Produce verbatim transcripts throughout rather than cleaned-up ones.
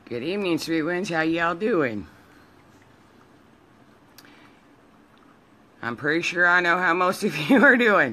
Good evening, sweet ones. How y'all doing? I'm pretty sure I know how most of you are doing.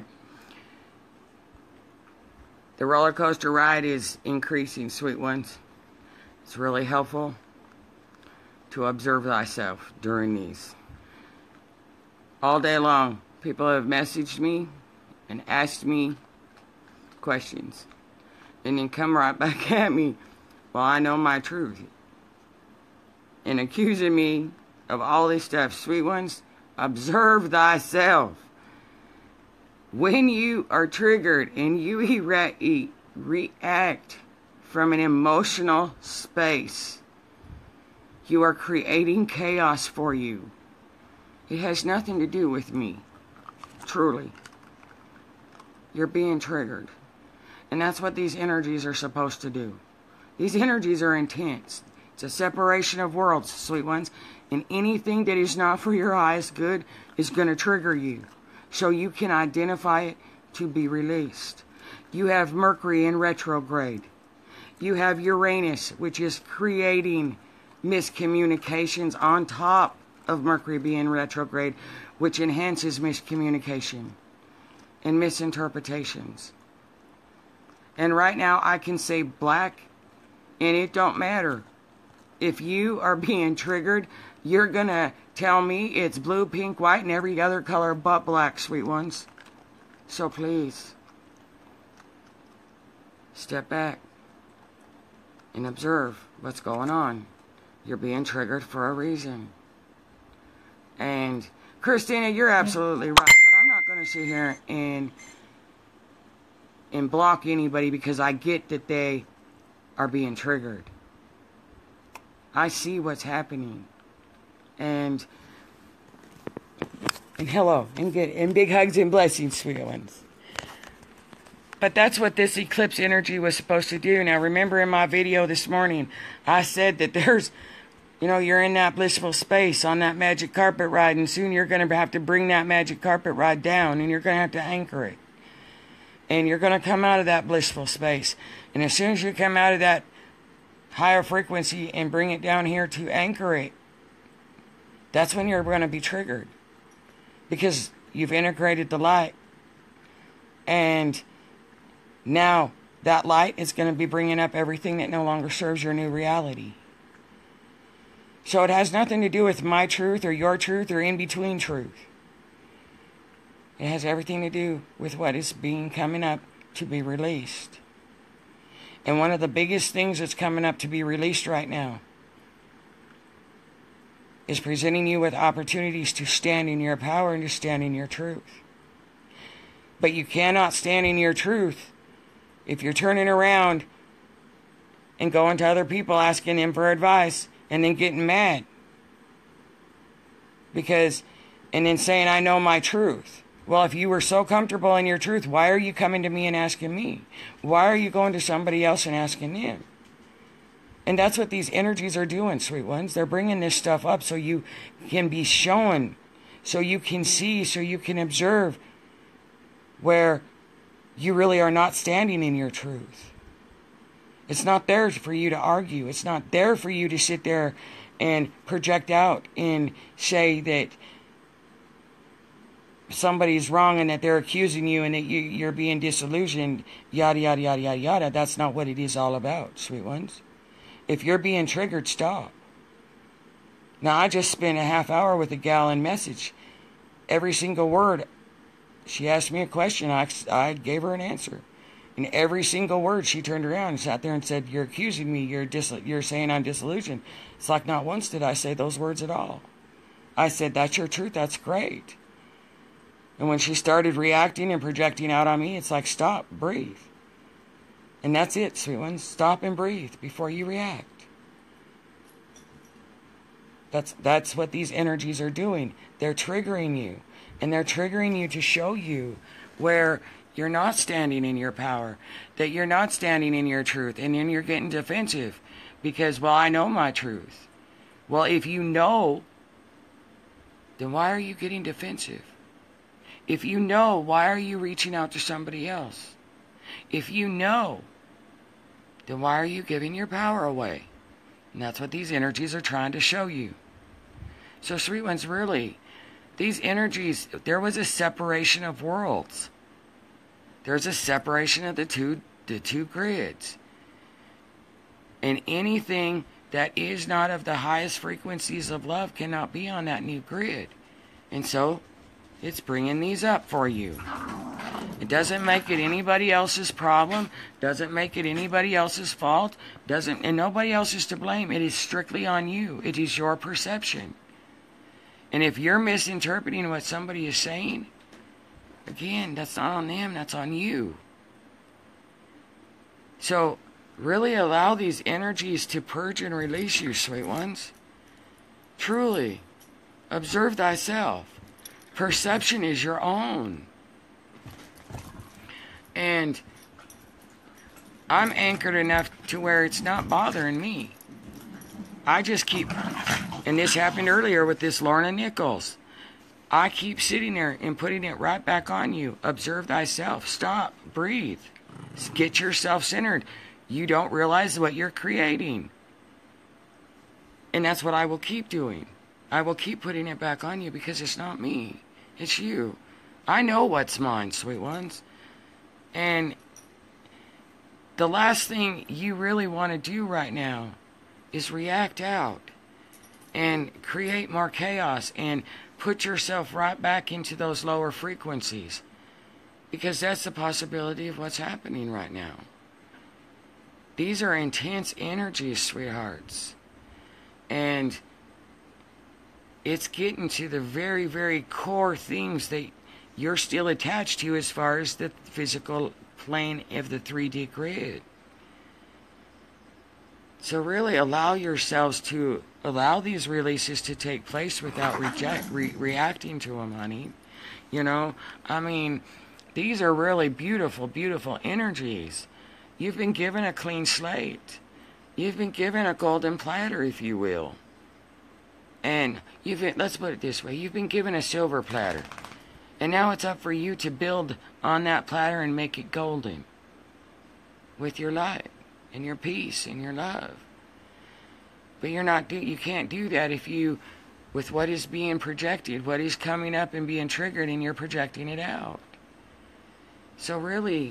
The roller coaster ride is increasing, sweet ones. It's really helpful to observe thyself during these. All day long, people have messaged me and asked me questions, and then come right back at me. Well, I know my truth. And accusing me of all this stuff. Sweet ones, observe thyself. When you are triggered and you re react from an emotional space, you are creating chaos for you. It has nothing to do with me. Truly. You're being triggered. And that's what these energies are supposed to do. These energies are intense. It's a separation of worlds, sweet ones. And anything that is not for your highest good is going to trigger you. So you can identify it to be released. You have Mercury in retrograde. You have Uranus, which is creating miscommunications on top of Mercury being retrograde, which enhances miscommunication and misinterpretations. And right now I can say black, and it don't matter. If you are being triggered, you're going to tell me it's blue, pink, white, and every other color but black, sweet ones. So please, step back and observe what's going on. You're being triggered for a reason. And Christina, you're absolutely right, but I'm not going to sit here and and block anybody because I get that they are being triggered. I see what's happening. And and hello, and good, and big hugs and blessings, sweet ones. But that's what this eclipse energy was supposed to do. Now, remember in my video this morning, I said that there's, you know, you're in that blissful space on that magic carpet ride, and soon you're going to have to bring that magic carpet ride down, and you're going to have to anchor it. And you're going to come out of that blissful space. And as soon as you come out of that higher frequency and bring it down here to anchor it, that's when you're going to be triggered. Because you've integrated the light. And now that light is going to be bringing up everything that no longer serves your new reality. So it has nothing to do with my truth or your truth or in-between truth. It has everything to do with what is being coming up to be released. And one of the biggest things that's coming up to be released right now is presenting you with opportunities to stand in your power and to stand in your truth. But you cannot stand in your truth if you're turning around and going to other people asking them for advice and then getting mad. Because, and then saying, I know my truth. Well, if you were so comfortable in your truth, why are you coming to me and asking me? Why are you going to somebody else and asking them? And that's what these energies are doing, sweet ones. They're bringing this stuff up so you can be shown, so you can see, so you can observe where you really are not standing in your truth. It's not there for you to argue. It's not there for you to sit there and project out and say that somebody's wrong and that they're accusing you and that you, you're being disillusioned, yada, yada, yada, yada, yada. That's not what it is all about, sweet ones. If you're being triggered, stop. Now, I just spent a half hour with a gal in message. Every single word, she asked me a question, I, I gave her an answer. And every single word, she turned around and sat there and said, you're accusing me, you're, dis you're saying I'm disillusioned. It's like not once did I say those words at all. I said, that's your truth, that's great. And when she started reacting and projecting out on me, it's like, stop, breathe. And that's it, sweet ones. Stop and breathe before you react. That's, that's what these energies are doing. They're triggering you. And they're triggering you to show you where you're not standing in your power. That you're not standing in your truth. And then you're getting defensive. Because, well, I know my truth. Well, if you know, then why are you getting defensive? If you know, why are you reaching out to somebody else? If you know, then why are you giving your power away? And that's what these energies are trying to show you. So, sweet ones, really, these energies, there was a separation of worlds. There's a separation of the two, the two grids. And anything that is not of the highest frequencies of love cannot be on that new grid. And so, it's bringing these up for you. It doesn't make it anybody else's problem, doesn't make it anybody else's fault, doesn't, and nobody else is to blame. It is strictly on you. It is your perception. And if you're misinterpreting what somebody is saying, again, that's not on them, that's on you. So, really allow these energies to purge and release you, sweet ones. Truly, observe thyself. Perception is your own. And I'm anchored enough to where it's not bothering me. I just keep, and this happened earlier with this Lorna Nichols. I keep sitting there and putting it right back on you. Observe thyself. Stop. Breathe. Get yourself centered. You don't realize what you're creating. And that's what I will keep doing. I will keep putting it back on you because it's not me. It's you. I know what's mine, sweet ones. And the last thing you really want to do right now is react out and create more chaos and put yourself right back into those lower frequencies. Because that's the possibility of what's happening right now. These are intense energies, sweethearts. And it's getting to the very, very core things that you're still attached to as far as the physical plane of the three D grid. So really allow yourselves to allow these releases to take place without reject, re reacting to them, honey. You know, I mean, these are really beautiful, beautiful energies. You've been given a clean slate. You've been given a golden platter, if you will. And you've been, let's put it this way, you've been given a silver platter. And now it's up for you to build on that platter and make it golden. With your light, and your peace, and your love. But you're not do you can't do that if you, with what is being projected, what is coming up and being triggered, and you're projecting it out. So really,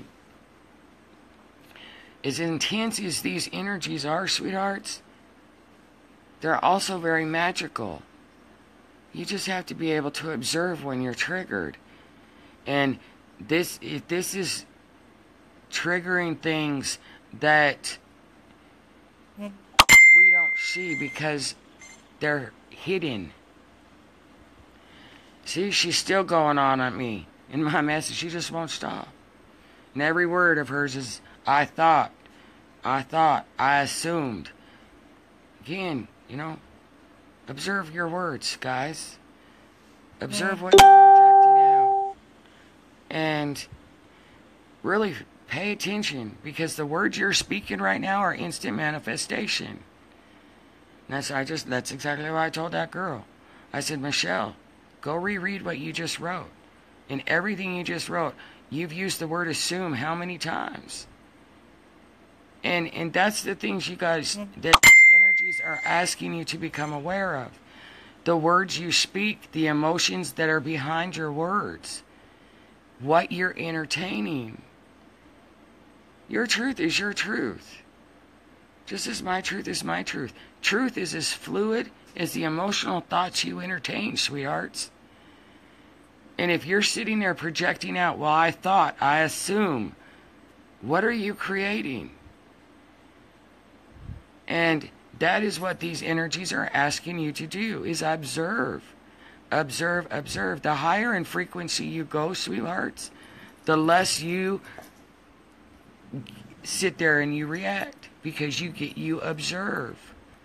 as intense as these energies are, sweethearts, they're also very magical. You just have to be able to observe when you're triggered. And this, if this is triggering things that we don't see because they're hidden. See, she's still going on at me in my message. She just won't stop. And every word of hers is, I thought, I thought, I assumed. Again, you know, observe your words, guys. Observe what you're projecting out. And really pay attention, because the words you're speaking right now are instant manifestation. And that's, I just, that's exactly what I told that girl. I said, Michelle, go reread what you just wrote. And everything you just wrote, you've used the word assume how many times? And, and that's the things you guys, that these energies are asking you to become aware of. The words you speak, the emotions that are behind your words, what you're entertaining. Your truth is your truth. Just as my truth is my truth. Truth is as fluid as the emotional thoughts you entertain, sweethearts. And if you're sitting there projecting out, well, I thought, I assume, what are you creating? And that is what these energies are asking you to do, is observe. Observe, observe. The higher in frequency you go, sweethearts, the less you sit there and you react, because you get, you observe.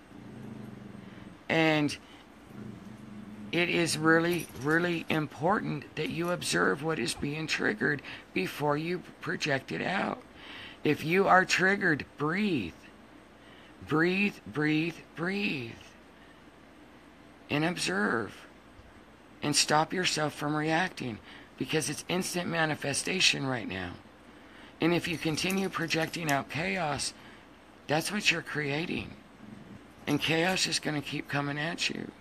And it is really, really important that you observe what is being triggered before you project it out. If you are triggered, breathe. Breathe, breathe, breathe. And observe. And stop yourself from reacting, because it's instant manifestation right now. And if you continue projecting out chaos, that's what you're creating. And chaos is going to keep coming at you.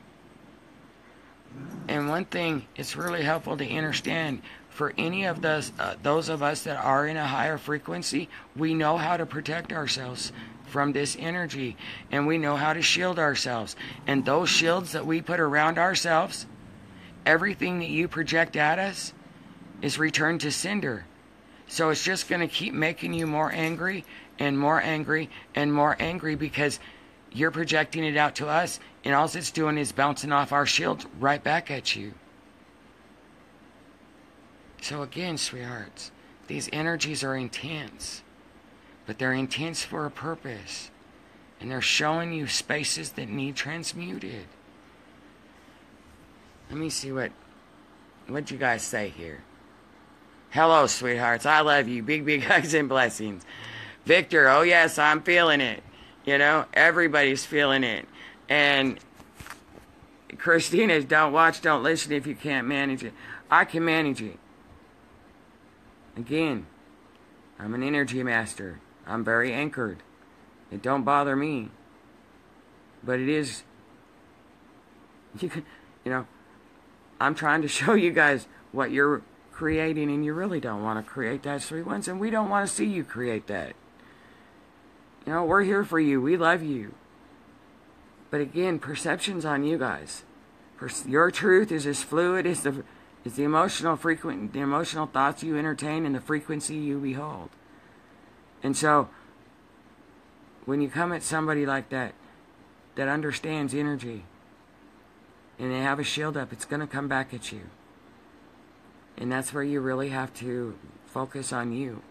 And one thing, it's really helpful to understand, for any of those, uh, those of us that are in a higher frequency, we know how to protect ourselves from this energy. And we know how to shield ourselves. And those shields that we put around ourselves, everything that you project at us is returned to sender. So it's just going to keep making you more angry and more angry and more angry, because you're projecting it out to us, and all it's doing is bouncing off our shields right back at you. So again, sweethearts, these energies are intense, but they're intense for a purpose, and they're showing you spaces that need transmuted. Let me see what what you guys say here. Hello, sweethearts. I love you. Big, big hugs and blessings. Victor, oh yes, I'm feeling it. You know, everybody's feeling it. And Christina's, don't watch, don't listen if you can't manage it. I can manage it. Again, I'm an energy master. I'm very anchored. It don't bother me. But it is, you can, you know, I'm trying to show you guys what you're creating, and you really don't want to create that, sweet ones, and we don't want to see you create that. You know, we're here for you. We love you. But again, perception's on you guys. Your truth is as fluid as the, as the emotional frequent, the emotional thoughts you entertain and the frequency you behold. And so, when you come at somebody like that, that understands energy, and they have a shield up, it's going to come back at you. And that's where you really have to focus on you.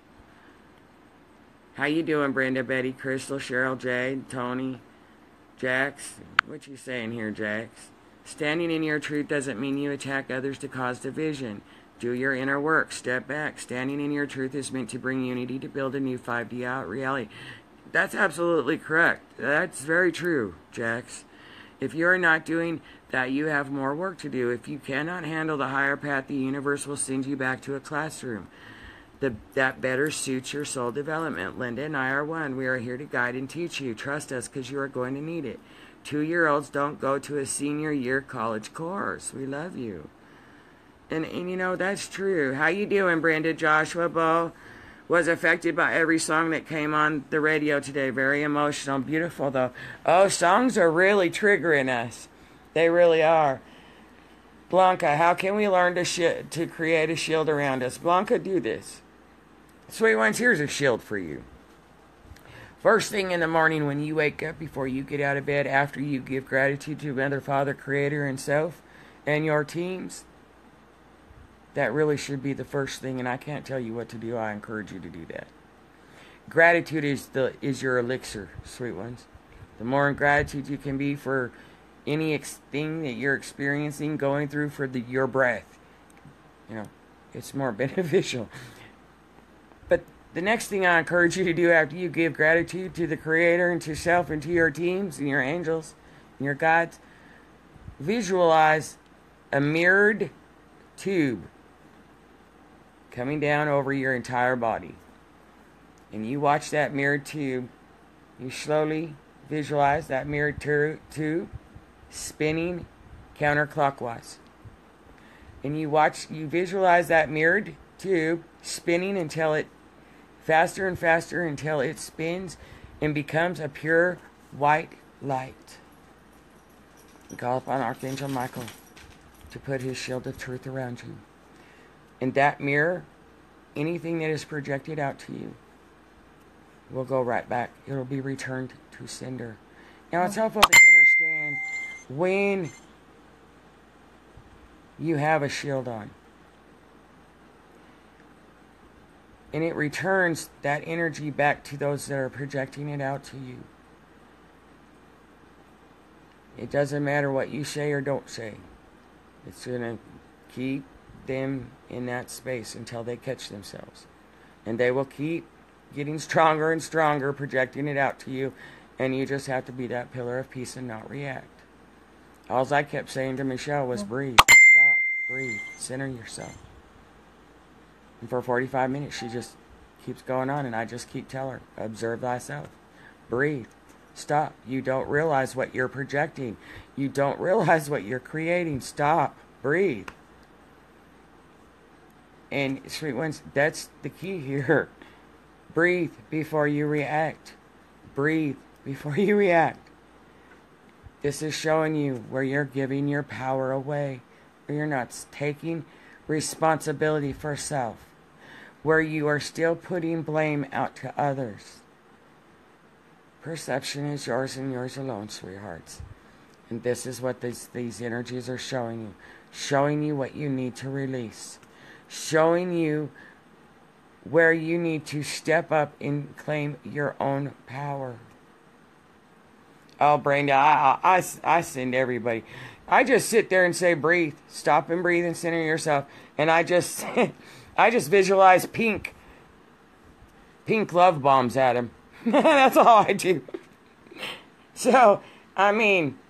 How you doing, Brenda, Betty, Crystal, Cheryl, Jade, Tony, Jax? What you saying here, Jax? Standing in your truth doesn't mean you attack others to cause division. Do your inner work. Step back. Standing in your truth is meant to bring unity, to build a new five D out reality. That's absolutely correct. That's very true, Jax. If you're not doing that, you have more work to do. If you cannot handle the higher path, the universe will send you back to a classroom the, that better suits your soul development. Linda and I are one. We are here to guide and teach you. Trust us, because you are going to need it. Two-year-olds don't go to a senior year college course. We love you. And, and you know, that's true. How you doing, Brenda? Joshua Bo was affected by every song that came on the radio today. Very emotional. Beautiful, though. Oh, songs are really triggering us. They really are. Blanca, how can we learn to sh- to create a shield around us? Blanca, do this. Sweet ones, here's a shield for you. First thing in the morning when you wake up, before you get out of bed, after you give gratitude to Mother, Father, Creator, and Self, and your teams, that really should be the first thing, and I can't tell you what to do. I encourage you to do that. Gratitude is the is your elixir, sweet ones. The more in gratitude you can be for any ex- thing that you're experiencing, going through, for the, your breath, you know, it's more beneficial. But the next thing I encourage you to do after you give gratitude to the Creator and to self and to your teams and your angels and your guides, visualize a mirrored tube coming down over your entire body. And you watch that mirrored tube. You slowly visualize that mirrored tur- tube spinning counterclockwise. And you watch, you visualize that mirrored tube spinning until it faster and faster until it spins and becomes a pure white light. You call upon Archangel Michael to put his shield of truth around you. In that mirror, anything that is projected out to you will go right back. It will be returned to sender. Now, it's helpful to understand when you have a shield on, and it returns that energy back to those that are projecting it out to you. It doesn't matter what you say or don't say. It's going to keep them in that space until they catch themselves. And they will keep getting stronger and stronger, projecting it out to you. And you just have to be that pillar of peace and not react. All I kept saying to Michelle was breathe, stop, breathe, center yourself. And for forty-five minutes, she just keeps going on, and I just keep telling her, observe thyself, breathe, Stop. You don't realize what you're projecting. You don't realize what you're creating. Stop. Breathe. And sweet ones, that's the key here. Breathe before you react. Breathe before you react. This is showing you where you're giving your power away, where you're not taking responsibility for self, where you are still putting blame out to others. Perception is yours and yours alone, sweethearts. And this is what these, these energies are showing you. Showing you what you need to release. Showing you where you need to step up and claim your own power. Oh, Brenda, I, I, I, I send everybody. I just sit there and say, breathe. Stop and breathe and center yourself. And I just, I just visualize pink, pink love bombs at him. That's all I do. So, I mean,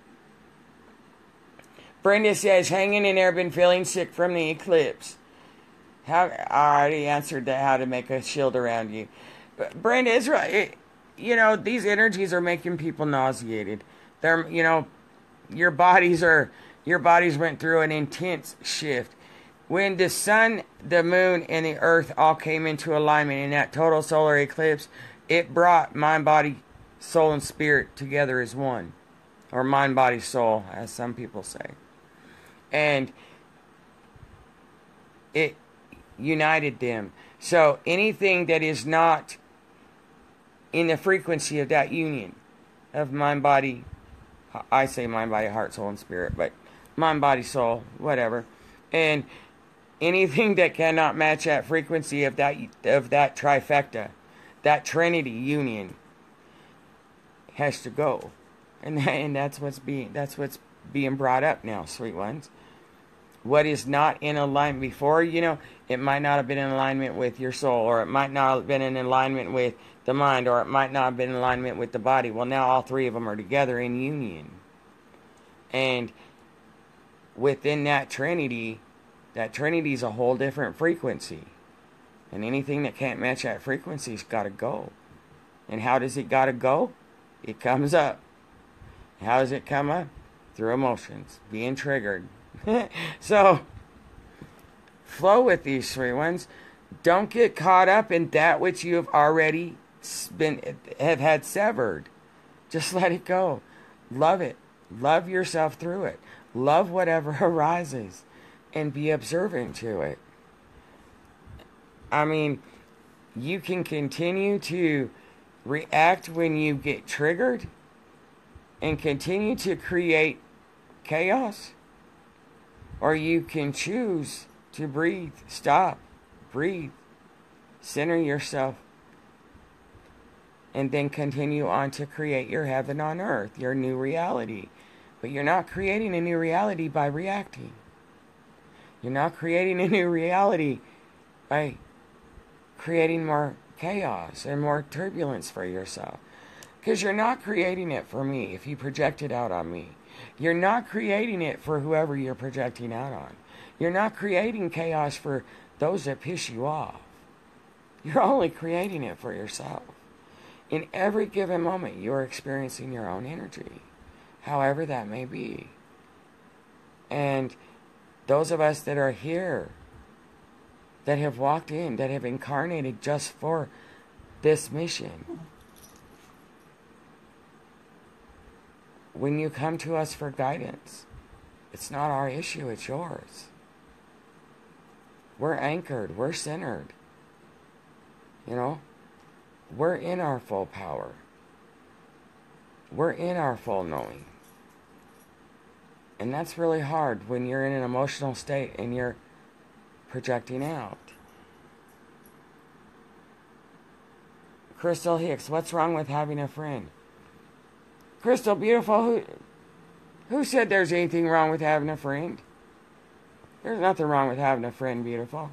Brenda says, hanging in there, been feeling sick from the eclipse. How, I already answered that, how to make a shield around you. But Brenda is right. It, you know, these energies are making people nauseated. They're, you know, your bodies are, your bodies went through an intense shift. When the sun, the moon, and the earth all came into alignment in that total solar eclipse, it brought mind, body, soul, and spirit together as one. Or mind, body, soul, as some people say. And it united them. So anything that is not in the frequency of that union of mind, body, I say mind, body, heart, soul, and spirit, but mind, body, soul, whatever. And anything that cannot match that frequency of that of that trifecta, that trinity union, has to go. And that, and that's what's being that's what's being brought up now, sweet ones. What is not in alignment before, you know, it might not have been in alignment with your soul, or it might not have been in alignment with the mind, or it might not have been in alignment with the body. Well, now all three of them are together in union. And within that trinity, that trinity is a whole different frequency. And anything that can't match that frequency's got to go. And how does it got to go? It comes up. How does it come up? Through emotions, being triggered. So, flow with these three ones. Don't get caught up in that which you have already been have had severed. Just let it go. Love it. Love yourself through it. Love whatever arises, and be observant to it. I mean, you can continue to react when you get triggered and continue to create chaos, or you can choose to breathe, stop, breathe, center yourself, and then continue on to create your heaven on earth, your new reality. But you're not creating a new reality by reacting. You're not creating a new reality by creating more chaos and more turbulence for yourself. Because you're not creating it for me if you project it out on me. You're not creating it for whoever you're projecting out on. You're not creating chaos for those that piss you off. You're only creating it for yourself. In every given moment, you're experiencing your own energy, however that may be. And those of us that are here, that have walked in, that have incarnated just for this mission, when you come to us for guidance, it's not our issue, it's yours. We're anchored, we're centered. You know, we're in our full power. We're in our full knowing. And that's really hard when you're in an emotional state and you're projecting out. Crystal Hicks, what's wrong with having a friend? Crystal, beautiful, who, who said there's anything wrong with having a friend? There's nothing wrong with having a friend, beautiful.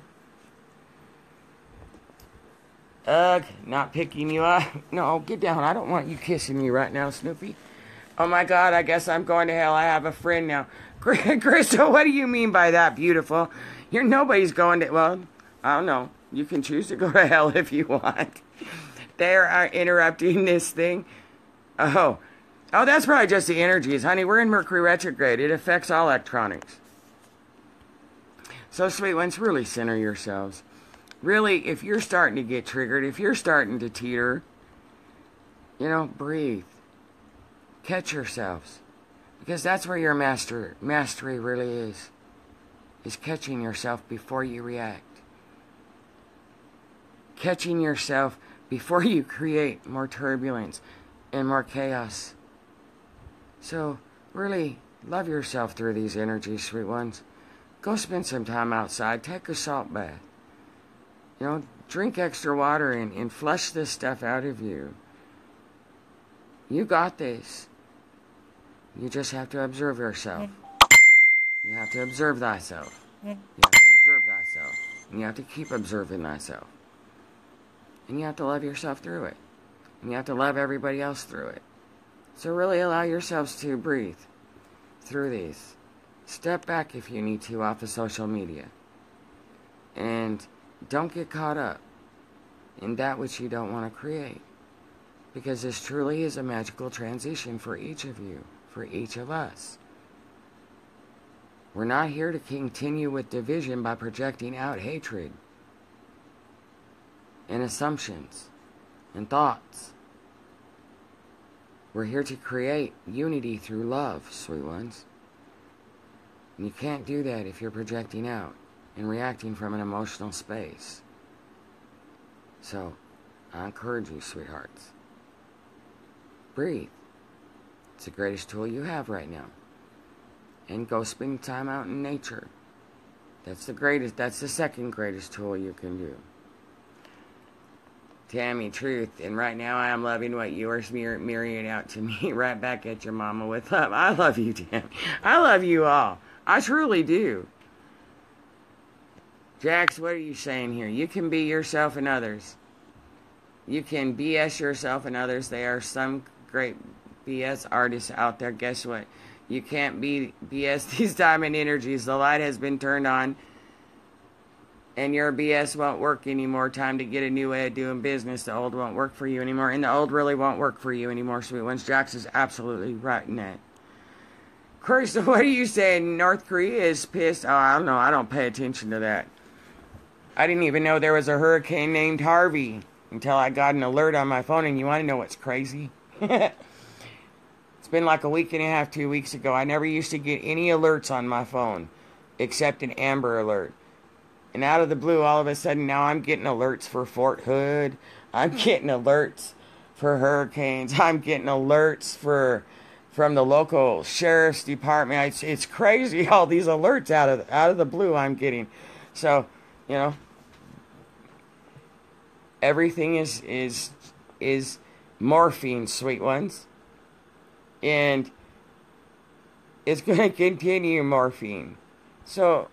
Ugh, not picking you up. No, get down. I don't want you kissing me right now, Snoopy. Oh my God, I guess I'm going to hell. I have a friend now. Crystal, what do you mean by that, beautiful? You're nobody's going to, well, I don't know. You can choose to go to hell if you want. They are interrupting this thing. Oh, oh, that's probably just the energies. Honey, we're in Mercury retrograde. It affects all electronics. So, sweet ones, really center yourselves. Really, if you're starting to get triggered, if you're starting to teeter, you know, breathe. Catch yourselves. Because that's where your master mastery really is. Is catching yourself before you react. Catching yourself before you create more turbulence and more chaos. So, really, love yourself through these energies, sweet ones. Go spend some time outside. Take a salt bath. You know, drink extra water and, and flush this stuff out of you. You got this. You just have to observe yourself. You have to observe thyself. You have to observe thyself. And you have to keep observing thyself. And you have to love yourself through it. And you have to love everybody else through it. So really allow yourselves to breathe through these. Step back if you need to off of social media. And don't get caught up in that which you don't want to create. Because this truly is a magical transition for each of you, for each of us. We're not here to continue with division by projecting out hatred and assumptions and thoughts. We're here to create unity through love, sweet ones. And you can't do that if you're projecting out and reacting from an emotional space. So, I encourage you, sweethearts. Breathe. It's the greatest tool you have right now. And go spend time out in nature. That's the greatest, that's the second greatest tool you can do. Tammy, truth. And right now I am loving what you are mirror, mirroring out to me. Right back at your mama with love. I love you, Tammy. I love you all. I truly do. Jax, what are you saying here? You can be yourself and others. You can B S yourself and others. There are some great B S artists out there. Guess what? You can't be B S these diamond energies. The light has been turned on. And your B S won't work anymore. Time to get a new way of doing business. The old won't work for you anymore. And the old really won't work for you anymore, sweet ones. Jax is absolutely right in that. Crystal, what are you saying? North Korea is pissed? Oh, I don't know. I don't pay attention to that. I didn't even know there was a hurricane named Harvey until I got an alert on my phone. And you want to know what's crazy? It's been like a week and a half, two weeks ago. I never used to get any alerts on my phone except an Amber Alert. And out of the blue, all of a sudden, now I'm getting alerts for Fort Hood. I'm getting alerts for hurricanes. I'm getting alerts for from the local sheriff's department. It's, it's crazy, all these alerts out of out of the blue I'm getting. So, you know, everything is is is morphine, sweet ones. And it's going to continue morphine. So,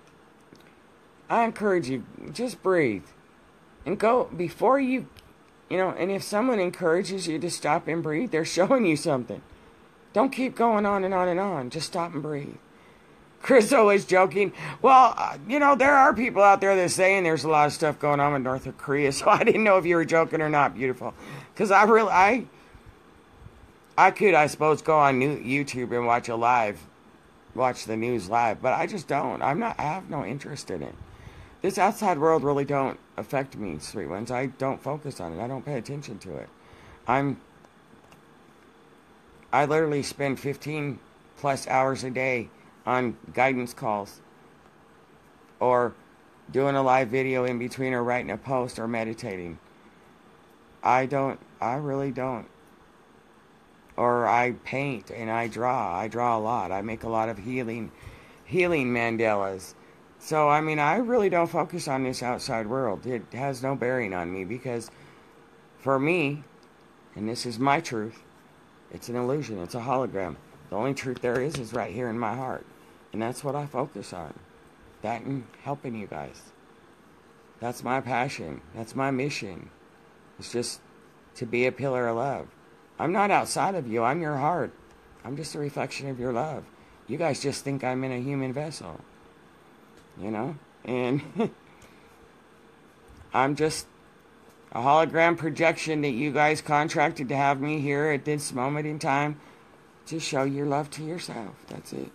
I encourage you, just breathe. And go, before you, you know, and if someone encourages you to stop and breathe, they're showing you something. Don't keep going on and on and on. Just stop and breathe. Chris always joking. Well, uh, you know, there are people out there that are saying there's a lot of stuff going on in North Korea, so I didn't know if you were joking or not, beautiful. Because I really, I... I could, I suppose, go on new YouTube and watch a live, watch the news live, but I just don't. I'm not, I have no interest in it. This outside world really don't affect me, sweet ones. I don't focus on it. I don't pay attention to it. I'm, I literally spend fifteen plus hours a day on guidance calls, or doing a live video in between, or writing a post, or meditating. I don't, I really don't. Or I paint and I draw. I draw a lot. I make a lot of healing, healing mandalas. So, I mean, I really don't focus on this outside world. It has no bearing on me because for me, and this is my truth, it's an illusion. It's a hologram. The only truth there is is right here in my heart. And that's what I focus on. That and helping you guys. That's my passion. That's my mission. It's just to be a pillar of love. I'm not outside of you. I'm your heart. I'm just a reflection of your love. You guys just think I'm in a human vessel. You know? And I'm just a hologram projection that you guys contracted to have me here at this moment in time to show your love to yourself. That's it.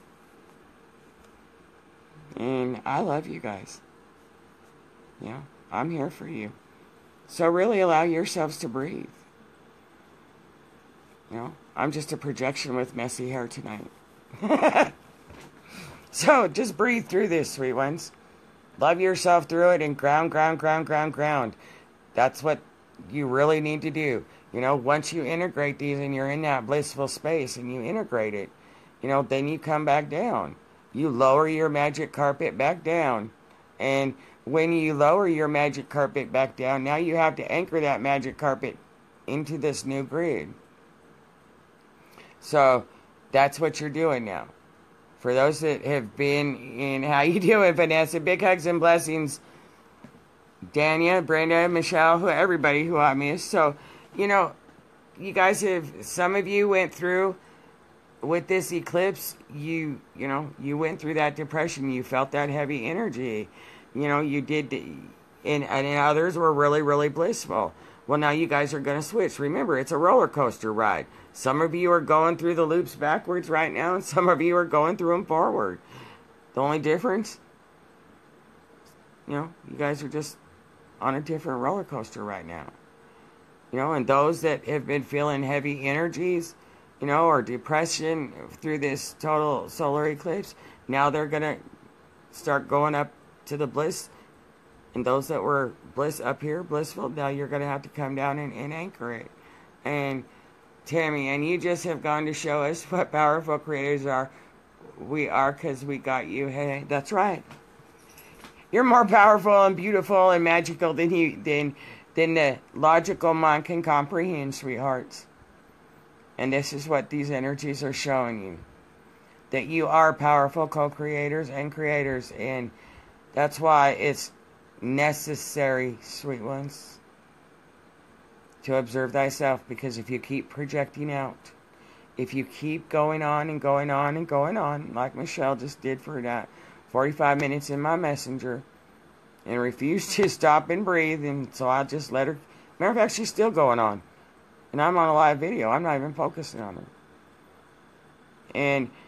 And I love you guys. Yeah, I'm here for you. So really allow yourselves to breathe. You know, I'm just a projection with messy hair tonight. So just breathe through this, sweet ones. Love yourself through it and ground, ground, ground, ground, ground. That's what you really need to do. You know, once you integrate these and you're in that blissful space and you integrate it, you know, then you come back down. You lower your magic carpet back down. And when you lower your magic carpet back down, now you have to anchor that magic carpet into this new grid. So that's what you're doing now. For those that have been in, how you doing, Vanessa? Big hugs and blessings. Dania, Brenda, Michelle, who, everybody who I missed. So, you know, you guys have, some of you went through, with this eclipse, you, you know, you went through that depression. You felt that heavy energy. You know, you did, and, and others were really, really blissful. Well, now you guys are going to switch. Remember, it's a roller coaster ride. Some of you are going through the loops backwards right now, and some of you are going through them forward. The only difference, you know, you guys are just on a different roller coaster right now. You know, and those that have been feeling heavy energies, you know, or depression through this total solar eclipse, now they're going to start going up to the bliss. And those that were bliss up here, blissful, now you're going to have to come down and, and anchor it. And Tammy, and you just have gone to show us what powerful creators are. We are because we got you. Hey, that's right. You're more powerful and beautiful and magical than you than than the logical mind can comprehend, sweethearts. And this is what these energies are showing you. That you are powerful co-creators and creators. And that's why it's necessary, sweet ones, to observe thyself. Because if you keep projecting out, if you keep going on and going on and going on, like Michelle just did for that forty-five minutes in my messenger, and refused to stop and breathe, and so I just let her. Matter of fact, she's still going on. And I'm on a live video. I'm not even focusing on her. And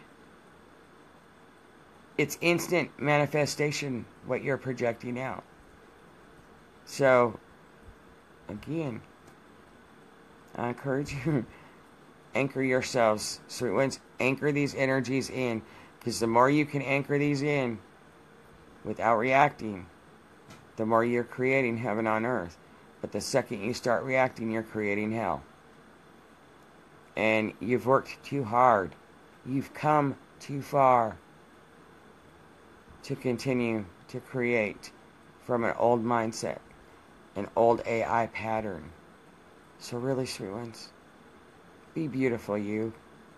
it's instant manifestation what you're projecting out. So, again, I encourage you, anchor yourselves, sweet ones. Anchor these energies in. Because the more you can anchor these in without reacting, the more you're creating heaven on earth. But the second you start reacting, you're creating hell. And you've worked too hard. You've come too far to continue to create from an old mindset, an old A I pattern. So really, sweet ones, be beautiful, you.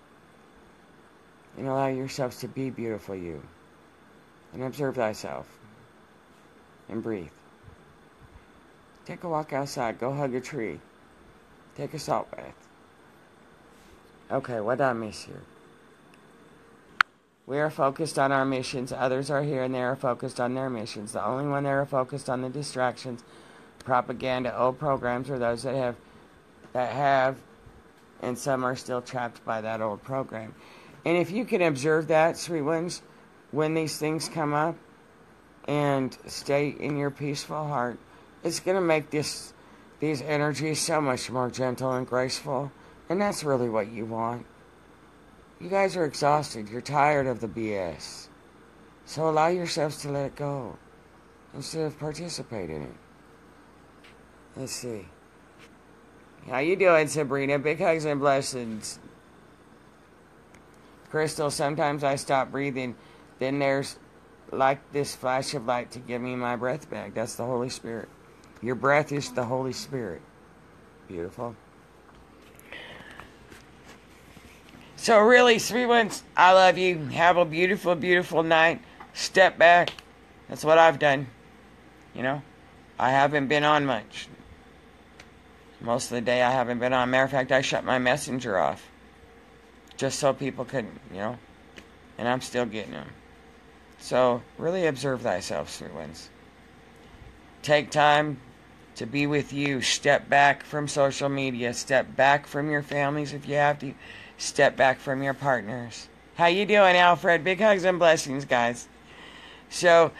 And allow yourselves to be beautiful, you. And observe thyself. And breathe. Take a walk outside. Go hug a tree. Take a salt bath. Okay, what did I miss here? We are focused on our missions. Others are here and they are focused on their missions. The only one that are focused on the distractions, propaganda, old programs, are those that have, that have, and some are still trapped by that old program. And if you can observe that, sweet ones, when these things come up, and stay in your peaceful heart, it's going to make this, these energies so much more gentle and graceful. And that's really what you want. You guys are exhausted. You're tired of the B S. So allow yourselves to let it go instead of participate in it. Let's see. How you doing, Sabrina? Big hugs and blessings. Crystal, sometimes I stop breathing. Then there's like this flash of light to give me my breath back. That's the Holy Spirit. Your breath is the Holy Spirit. Beautiful. So really, sweet ones, I love you. Have a beautiful, beautiful night. Step back. That's what I've done. You know, I haven't been on much. Most of the day I haven't been on. Matter of fact, I shut my messenger off. Just so people could, you know, and I'm still getting them. So, really observe thyself, sweet ones. Take time to be with you. Step back from social media. Step back from your families if you have to. Step back from your partners. How you doing, Alfred? Big hugs and blessings, guys. So,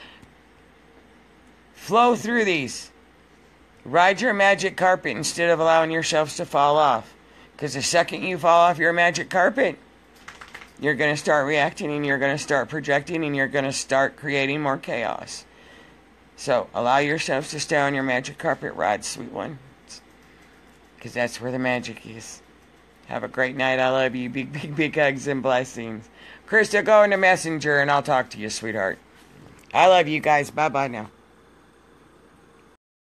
flow through these. Ride your magic carpet instead of allowing yourselves to fall off. Because the second you fall off your magic carpet, you're going to start reacting and you're going to start projecting and you're going to start creating more chaos. So, allow yourselves to stay on your magic carpet ride, sweet one. Because that's where the magic is. Have a great night. I love you. Big, big, big hugs and blessings. Krista, go into Messenger and I'll talk to you, sweetheart. I love you guys. Bye-bye now.